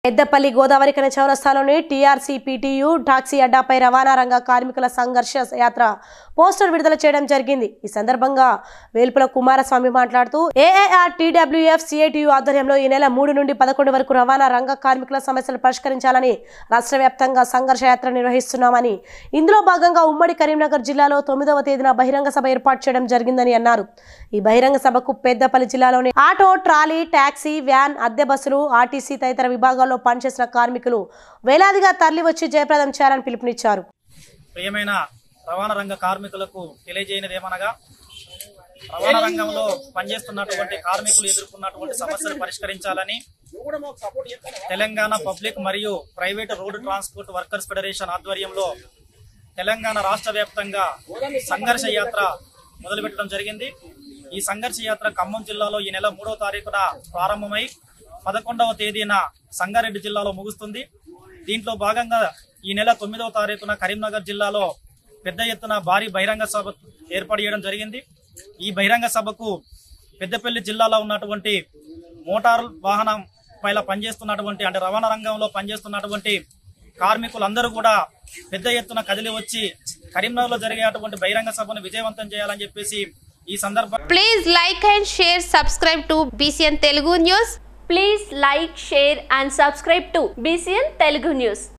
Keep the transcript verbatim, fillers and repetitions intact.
పెద్దపల్లి గోదావరిఖని చౌరస్తాలోని T R C P T U taxi అడ్డాపై రవాణా రంగ కార్మికుల సంఘర్ష యాత్ర పోస్టర్ విడుదల చేయడం జరిగింది। ఈ సందర్భంగా వేల్పుల కుమారస్వామి మాట్లాడుతూ A I R T W F C I T U ఆధ్వర్యంలో ఈ నెల మూడు నుండి పదకొండు వరకు రవాణా రంగ కార్మికుల సమస్యలు పరిష్కరించాలని రాష్ట్ర వ్యాప్తంగా సంఘర్ష యాత్ర నిర్వహిస్తున్నామని, ఇందులో భాగంగా ఉమ్మడి కరీంనగర్ జిల్లాలో తొమ్మిదవ తేదీన బహిరంగ సభ ఏర్పాటు చేయడం జరిగిందని అన్నారు। ఈ బహిరంగ సభకు పెద్దపల్లి జిల్లాలోని ఆటో, ట్రాలీ, టాక్సీ, వ్యాన్, అద్దె బస్సులు, ఆర్ టీ సీ తదితర విభాగాల్లో పనిచేసిన కార్మికులు వేలాదిగా తరలి వచ్చి జయప్రదం చేయాలని పిలుపునిచ్చారు। ప్రియమైన రవాణా రంగ కార్మికులకు తెలియజేయనిదేమనగా, రవాణా రంగంలో పనిచేస్తున్నటువంటి కార్మికులు ఎదుర్కొన్నటువంటి సమస్యలు పరిష్కరించాలని తెలంగాణ పబ్లిక్ మరియు private road transport workers federation ఆధ్వర్యంలో తెలంగాణ రాష్ట్ర వ్యాప్తంగా సంఘర్ష యాత్ర మొదలుపెట్టడం జరిగింది। ఈ సంఘర్ష యాత్ర ఖమ్మం జిల్లాలో ఈ నెల మూడవ తారీఖున ప్రారంభమై పదకొండవ తేదీన సంగారెడ్డి జిల్లాలో ముగుస్తుంది। దీంట్లో భాగంగా ఈ నెల తొమ్మిదవ తారీఖున కరీంనగర్ జిల్లాలో పెద్ద ఎత్తున భారీ బహిరంగ సభ ఏర్పాటు చేయడం జరిగింది। ఈ బహిరంగ సభకు పెద్దపల్లి జిల్లాలో ఉన్నటువంటి మోటార్ వాహనం పైన పనిచేస్తున్నటువంటి అంటే రవాణా రంగంలో పనిచేస్తున్నటువంటి కార్మికులందరూ కూడా పెద్ద ఎత్తున కదిలి వచ్చి కరీంనగర్లో జరిగేటువంటి బహిరంగ సభను విజయవంతం చేయాలని చెప్పేసి ఈ సందర్భంగా please like and share subscribe to B C N Telugu News. Please like, share and subscribe to B C N Telugu News.